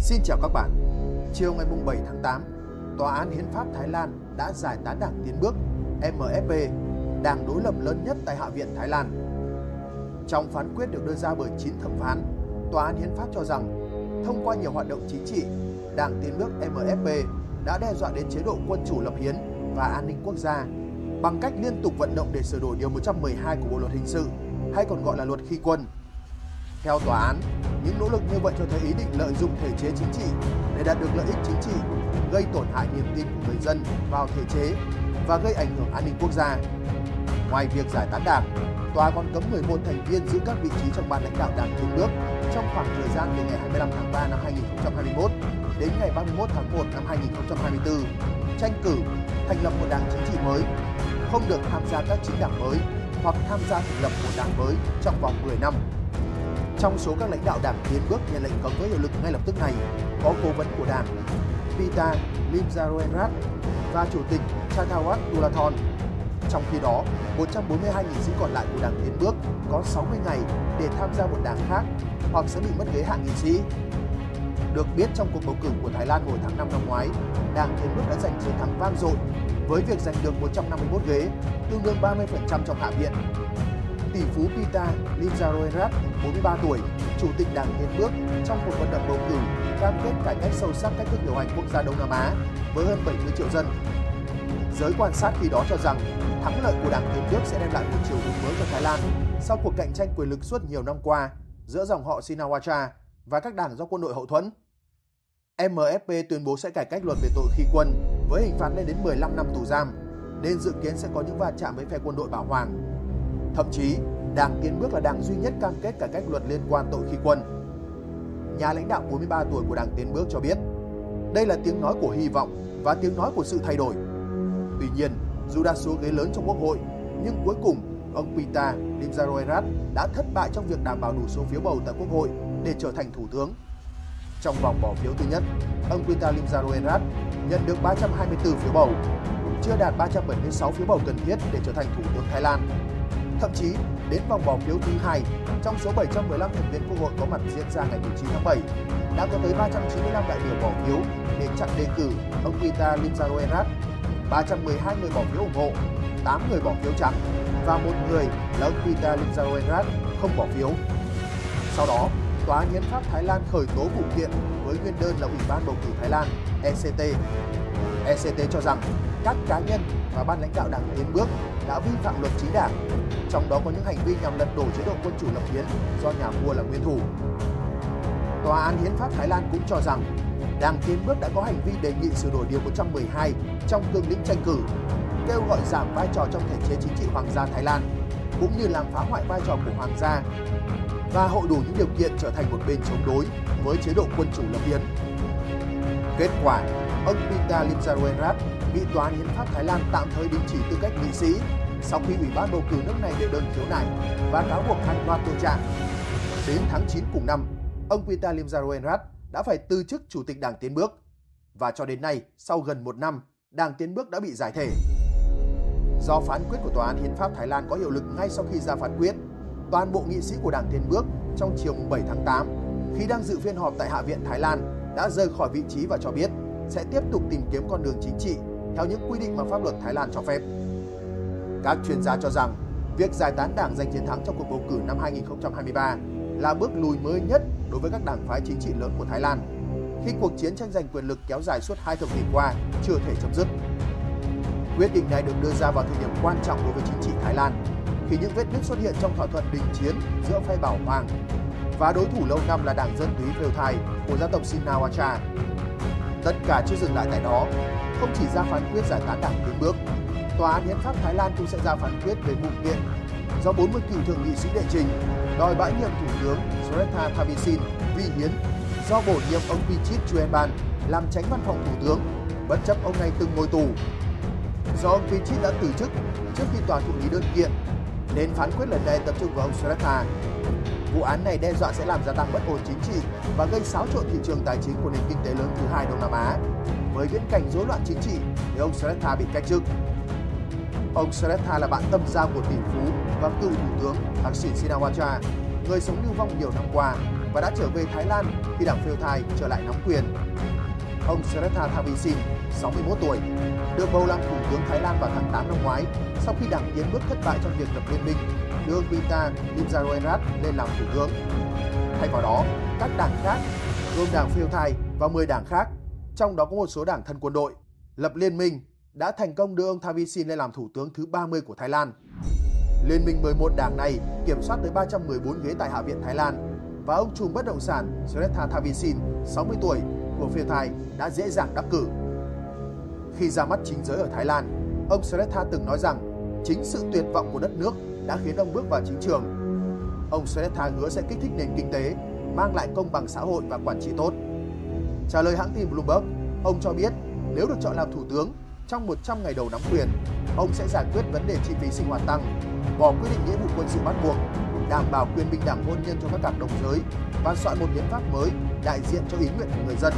Xin chào các bạn. Chiều ngày 7 tháng 8, Tòa án Hiến pháp Thái Lan đã giải tán Đảng Tiến bước MFP, đảng đối lập lớn nhất tại Hạ viện Thái Lan. Trong phán quyết được đưa ra bởi 9 thẩm phán, Tòa án Hiến pháp cho rằng thông qua nhiều hoạt động chính trị, Đảng Tiến bước MFP đã đe dọa đến chế độ quân chủ lập hiến và an ninh quốc gia bằng cách liên tục vận động để sửa đổi Điều 112 của Bộ Luật Hình sự, hay còn gọi là Luật Khi quân. Theo tòa án, những nỗ lực như vậy cho thấy ý định lợi dụng thể chế chính trị để đạt được lợi ích chính trị, gây tổn hại niềm tin của người dân vào thể chế và gây ảnh hưởng an ninh quốc gia. Ngoài việc giải tán đảng, tòa còn cấm 11 thành viên giữ các vị trí trong ban lãnh đạo Đảng Tiến bước trong khoảng thời gian từ ngày 25 tháng 3 năm 2021 đến ngày 31 tháng 1 năm 2024, tranh cử, thành lập một đảng chính trị mới, không được tham gia các chính đảng mới hoặc tham gia thành lập một đảng mới trong vòng 10 năm. Trong số các lãnh đạo Đảng Tiến bước nhận lệnh cấm với hiệu lực ngay lập tức này có cố vấn của đảng Pita Limjaroenrat và chủ tịch Chathawat Dulathon. Trong khi đó, 142 nghị sĩ còn lại của Đảng Tiến bước có 60 ngày để tham gia một đảng khác hoặc sẽ bị mất ghế hạ nghị sĩ. Được biết, trong cuộc bầu cử của Thái Lan hồi tháng 5 năm ngoái, Đảng Tiến bước đã giành chiến thắng vang dội với việc giành được 151 ghế, tương đương 30% trong Hạ viện. Tỷ phú Pita Limjaroenrat, 43 tuổi, chủ tịch Đảng Tiến bước trong cuộc vận động bầu cử cam kết cải cách sâu sắc cách thức điều hành quốc gia Đông Nam Á với hơn 70 triệu dân. Giới quan sát khi đó cho rằng thắng lợi của Đảng Tiến bước sẽ đem lại một chiều hướng mới cho Thái Lan sau cuộc cạnh tranh quyền lực suốt nhiều năm qua giữa dòng họ Shinawatra và các đảng do quân đội hậu thuẫn. MFP tuyên bố sẽ cải cách luật về tội khi quân với hình phạt lên đến 15 năm tù giam, nên dự kiến sẽ có những va chạm với phe quân đội bảo hoàng. Thậm chí, Đảng Tiến bước là đảng duy nhất cam kết cải cách luật liên quan tội khi quân. Nhà lãnh đạo 43 tuổi của Đảng Tiến bước cho biết, đây là tiếng nói của hy vọng và tiếng nói của sự thay đổi. Tuy nhiên, dù đa số ghế lớn trong Quốc hội, nhưng cuối cùng, ông Pita Limjaroenrat đã thất bại trong việc đảm bảo đủ số phiếu bầu tại Quốc hội để trở thành thủ tướng. Trong vòng bỏ phiếu thứ nhất, ông Pita Limjaroenrat nhận được 324 phiếu bầu, chưa đạt 376 phiếu bầu cần thiết để trở thành thủ tướng Thái Lan. Thậm chí, đến vòng bỏ phiếu thứ hai, trong số 715 thành viên Quốc hội có mặt diễn ra ngày 9 tháng 7, đã có tới 395 đại biểu bỏ phiếu để chặn đề cử ông Pita Limjaroenrat, 312 người bỏ phiếu ủng hộ, 8 người bỏ phiếu trắng và một người là ông Pita Limjaroenrat không bỏ phiếu. Sau đó, Tòa án Hiến pháp Thái Lan khởi tố vụ kiện với nguyên đơn là Ủy ban bầu cử Thái Lan ECT. ECT cho rằng các cá nhân và ban lãnh đạo Đảng Tiến bước đã vi phạm luật chính đảng, trong đó có những hành vi nhằm lật đổ chế độ quân chủ lập hiến do nhà vua là nguyên thủ. Tòa án Hiến pháp Thái Lan cũng cho rằng Đảng Tiến bước đã có hành vi đề nghị sửa đổi Điều 112 trong cương lĩnh tranh cử, kêu gọi giảm vai trò trong thể chế chính trị Hoàng gia Thái Lan, cũng như làm phá hoại vai trò của Hoàng gia và hội đủ những điều kiện trở thành một bên chống đối với chế độ quân chủ lập hiến. Kết quả, ông Pita Limjaroenrat bị Tòa án Hiến pháp Thái Lan tạm thời đình chỉ tư cách nghị sĩ sau khi Ủy ban bầu cử nước này đệ đơn khiếu nại và cáo buộc hàng loạt tội trạng. Đến tháng 9 cùng năm, ông Pita Limjaroenrat đã phải từ chức chủ tịch Đảng Tiến bước và cho đến nay, sau gần một năm, Đảng Tiến bước đã bị giải thể. Do phán quyết của Tòa án Hiến pháp Thái Lan có hiệu lực ngay sau khi ra phán quyết, toàn bộ nghị sĩ của Đảng Tiến bước trong chiều 7 tháng 8, khi đang dự phiên họp tại Hạ viện Thái Lan, đã rời khỏi vị trí và cho biết sẽ tiếp tục tìm kiếm con đường chính trị theo những quy định mà pháp luật Thái Lan cho phép. Các chuyên gia cho rằng việc giải tán đảng giành chiến thắng trong cuộc bầu cử năm 2023 là bước lùi mới nhất đối với các đảng phái chính trị lớn của Thái Lan, khi cuộc chiến tranh giành quyền lực kéo dài suốt 2 thập kỷ qua chưa thể chấm dứt. Quyết định này được đưa ra vào thời điểm quan trọng đối với chính trị Thái Lan, khi những vết nứt xuất hiện trong thỏa thuận đình chiến giữa phe bảo hoàng và đối thủ lâu năm là Đảng Dân túy Pheu Thai của gia tộc Shinawatra. Tất cả chưa dừng lại tại đó, không chỉ ra phán quyết giải tán Đảng Tiến bước, Tòa án Hiến pháp Thái Lan cũng sẽ ra phán quyết về vụ kiện do 40 cựu thượng nghị sĩ đệ trình đòi bãi nhiệm Thủ tướng Srettha Thavisin vi hiến do bổ nhiệm ông Pichit Chuenban làm chánh văn phòng Thủ tướng, bất chấp ông này từng ngồi tù. Do ông Pichit đã từ chức trước khi tòa thụ lý đơn kiện, nên phán quyết lần này tập trung vào ông Srettha. Vụ án này đe dọa sẽ làm gia tăng bất ổn chính trị và gây xáo trộn thị trường tài chính của nền kinh tế lớn thứ hai Đông Nam Á, với viễn cảnh rối loạn chính trị nếu ông Srettha bị cách chức. Ông Srettha là bạn tâm giao của tỷ phú và cựu thủ tướng Thaksin Shinawatra, người sống lưu vong nhiều năm qua và đã trở về Thái Lan khi đảng Pheu Thai trở lại nắm quyền. Ông Srettha Thavisin, 61 tuổi, được bầu làm Thủ tướng Thái Lan vào tháng 8 năm ngoái sau khi đảng Tiến bước thất bại trong việc lập liên minh đưa ông Pita Limjaroenrat lên làm Thủ tướng. Thay vào đó, các đảng khác, gồm đảng Pheu Thai và 10 đảng khác, trong đó có một số đảng thân quân đội, lập liên minh đã thành công đưa ông Thavisin lên làm Thủ tướng thứ 30 của Thái Lan. Liên minh 11 đảng này kiểm soát tới 314 ghế tại Hạ viện Thái Lan và ông trùm bất động sản Srettha Thavisin, 60 tuổi, của Pheu Thai đã dễ dàng đắc cử. Khi ra mắt chính giới ở Thái Lan, ông Srettha từng nói rằng chính sự tuyệt vọng của đất nước đã khiến ông bước vào chính trường. Ông Srettha hứa sẽ kích thích nền kinh tế, mang lại công bằng xã hội và quản trị tốt. Trả lời hãng tin Bloomberg, ông cho biết nếu được chọn làm thủ tướng, trong 100 ngày đầu nắm quyền, ông sẽ giải quyết vấn đề chi phí sinh hoạt tăng, bỏ quy định nghĩa vụ quân sự bắt buộc, đảm bảo quyền bình đẳng hôn nhân cho các cặp đồng giới và soạn một hiến pháp mới đại diện cho ý nguyện của người dân.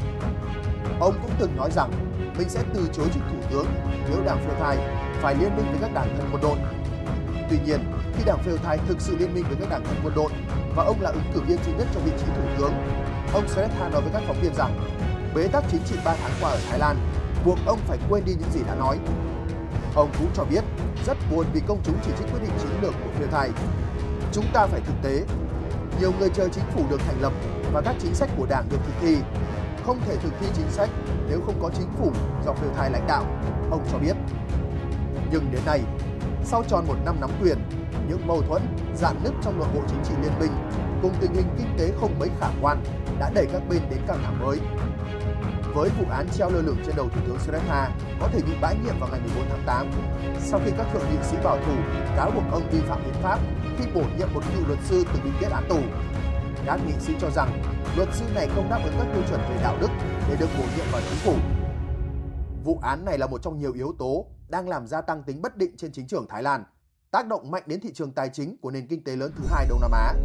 Ông cũng từng nói rằng mình sẽ từ chối chức thủ tướng nếu đảng Pheu Thai phải liên minh với các đảng thân quân đội. Tuy nhiên, khi đảng Pheu Thai thực sự liên minh với các đảng thân quân đội và ông là ứng cử viên duy nhất cho vị trí thủ tướng, ông Srettha nói với các phóng viên rằng bế tắc chính trị 3 tháng qua ở Thái Lan buộc ông phải quên đi những gì đã nói. Ông cũng cho biết rất buồn vì công chúng chỉ trích quyết định chiến lược của Pheu Thai. Chúng ta phải thực tế. Nhiều người chờ chính phủ được thành lập và các chính sách của đảng được thực thi. Không thể thực thi chính sách nếu không có chính phủ do Pheu Thai lãnh đạo, ông cho biết. Nhưng đến nay, sau tròn 1 năm nắm quyền, những mâu thuẫn, rạn nứt trong nội bộ chính trị liên minh cùng tình hình kinh tế không mấy khả quan đã đẩy các bên đến căng thẳng mới. Với vụ án treo lơ lửng trên đầu Thủ tướng Srettha có thể bị bãi nhiệm vào ngày 14 tháng 8, sau khi các thượng nghị sĩ bảo thủ cáo buộc ông vi phạm hiến pháp khi bổ nhiệm một cựu luật sư từng bị kết án tù. Các nghị sĩ cho rằng luật sư này không đáp ứng các tiêu chuẩn về đạo đức để được bổ nhiệm vào chính phủ. Vụ án này là một trong nhiều yếu tố đang làm gia tăng tính bất định trên chính trường Thái Lan, tác động mạnh đến thị trường tài chính của nền kinh tế lớn thứ hai Đông Nam Á.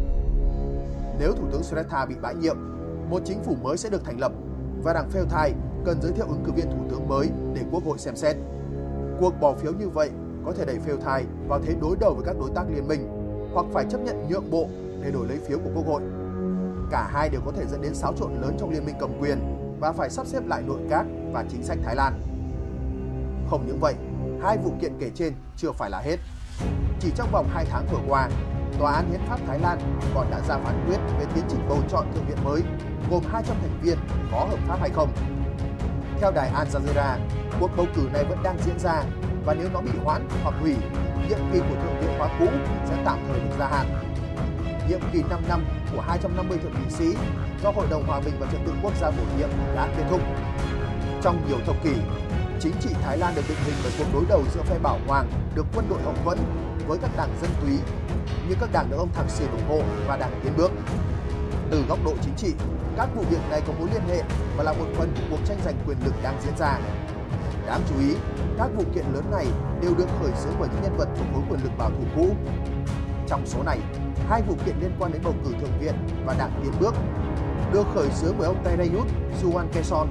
Nếu Thủ tướng Srettha bị bãi nhiệm, một chính phủ mới sẽ được thành lập và đảng Pheu Thai cần giới thiệu ứng cử viên thủ tướng mới để Quốc hội xem xét. Cuộc bỏ phiếu như vậy có thể đẩy Pheu Thai vào thế đối đầu với các đối tác liên minh hoặc phải chấp nhận nhượng bộ để đổi lấy phiếu của Quốc hội. Cả hai đều có thể dẫn đến xáo trộn lớn trong liên minh cầm quyền và phải sắp xếp lại nội các và chính sách Thái Lan. Không những vậy, hai vụ kiện kể trên chưa phải là hết. Chỉ trong vòng 2 tháng vừa qua, Tòa án Hiến pháp Thái Lan còn đã ra phán quyết về tiến trình bầu chọn Thượng viện mới gồm 200 thành viên có hợp pháp hay không. Theo đài Al Jazeera, cuộc bầu cử này vẫn đang diễn ra và nếu nó bị hoãn hoặc hủy, nhiệm kỳ của Thượng viện khóa cũ sẽ tạm thời được gia hạn. Nhiệm kỳ 5 năm của 250 thượng nghị sĩ do Hội đồng Hòa bình và Trật tự Quốc gia bổ nhiệm đã kết thúc. Trong nhiều thập kỷ, chính trị Thái Lan được định hình bởi cuộc đối đầu giữa phe bảo hoàng được quân đội hậu thuẫn với các đảng dân túy như các đảng được ông Thaksin Sìn ủng hộ và đảng Tiến bước. Từ góc độ chính trị, các vụ việc này có mối liên hệ và là một phần của cuộc tranh giành quyền lực đang diễn ra. Đáng chú ý, các vụ kiện lớn này đều được khởi xướng bởi những nhân vật thuộc khối quyền lực bảo thủ cũ. Trong số này, 2 vụ kiện liên quan đến bầu cử thượng viện và đảng Tiến bước được khởi xướng bởi ông Theraiyut Suwankeson.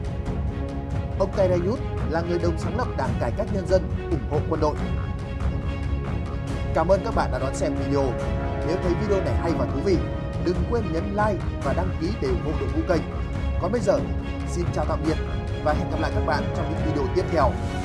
Ông Theraiyut là người đồng sáng lập Đảng Cải cách Nhân dân ủng hộ quân đội. Cảm ơn các bạn đã đón xem video. Nếu thấy video này hay và thú vị, đừng quên nhấn like và đăng ký để ủng hộ đội ngũ kênh. Còn bây giờ, xin chào tạm biệt và hẹn gặp lại các bạn trong những video tiếp theo.